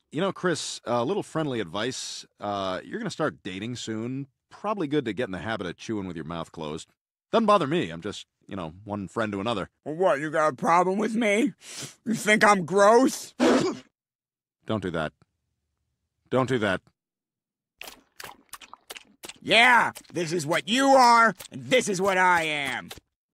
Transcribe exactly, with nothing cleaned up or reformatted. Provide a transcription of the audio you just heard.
You know, Chris, a little friendly advice. Uh, you're going to start dating soon. Probably good to get in the habit of chewing with your mouth closed. Doesn't bother me. I'm just, you know, one friend to another. Well, what, you got a problem with me? You think I'm gross? Don't do that. Don't do that. Yeah, this is what you are, and this is what I am.